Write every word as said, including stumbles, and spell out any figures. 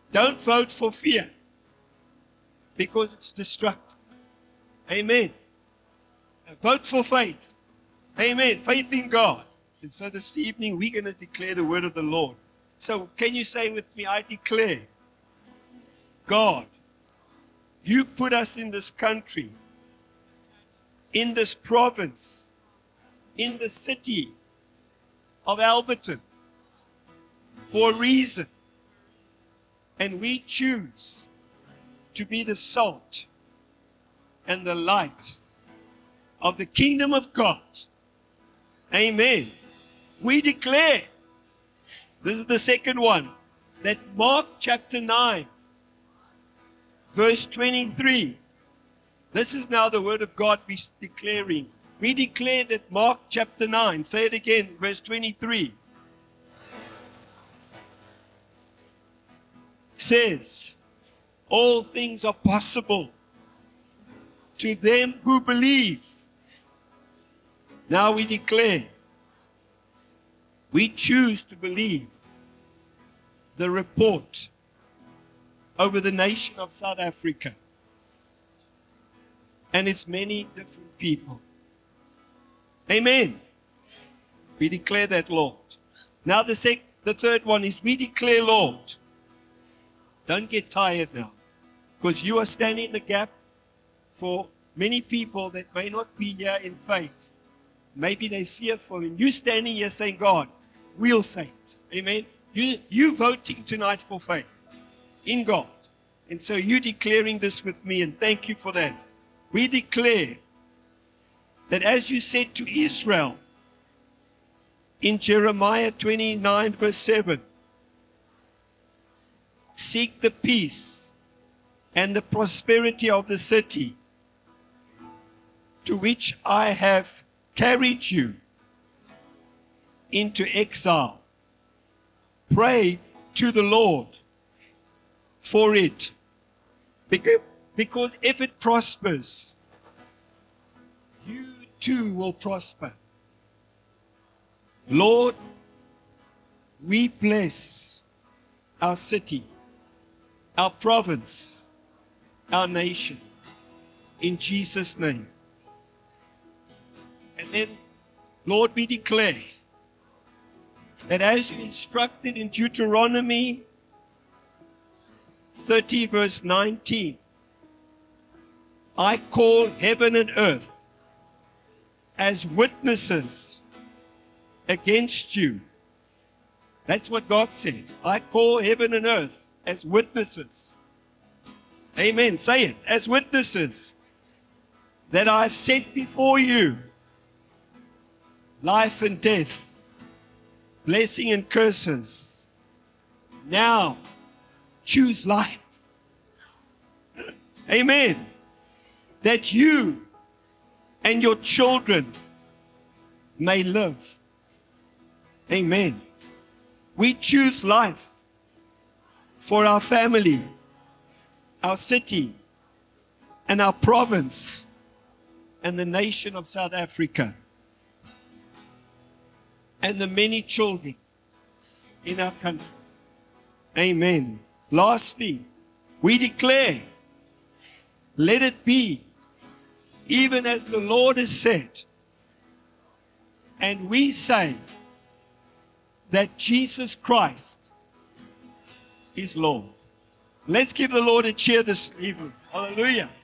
Don't vote for fear, because it's destructive. Amen. Vote for faith. Amen. Faith in God. And so this evening we're going to declare the word of the Lord. So can you say with me, I declare, God, you put us in this country, in this province, in the city of Alberton for a reason. And we choose to be the salt and the light of the kingdom of God. Amen. We declare, this is the second one, that Mark chapter nine, verse twenty-three, this is now the word of God we're declaring. We declare that Mark chapter nine, say it again, verse twenty-three, says, all things are possible to them who believe. Now we declare, we choose to believe the report over the nation of South Africa and its many different people. Amen. We declare that, Lord. Now the, sec- the third one is we declare, Lord, don't get tired now, because you are standing in the gap for many people that may not be here in faith. Maybe they're fearful, and you standing here saying, God, we'll say it. Amen. You, you voting tonight for faith in God. And so you declaring this with me, and thank you for that. We declare that as you said to Israel in Jeremiah twenty-nine verse seven, seek the peace and the prosperity of the city to which I have carried you into exile. Pray to the Lord for it, because, because if it prospers, you too will prosper. Lord, we bless our city, our province, our nation, in Jesus' name. And then, Lord, we declare that as you instructed in Deuteronomy thirty verse nineteen, I call heaven and earth as witnesses against you. That's what God said. I call heaven and earth as witnesses. Amen. Say it. As witnesses that I've set before you life and death, blessing and curses. Now, choose life. Amen. That you and your children may live. Amen. We choose life for our family, our city, and our province, and the nation of South Africa, and the many children in our country. Amen. Lastly, we declare, let it be even as the Lord has said. And we say that Jesus Christ is Lord. Let's give the Lord a cheer this evening. Hallelujah.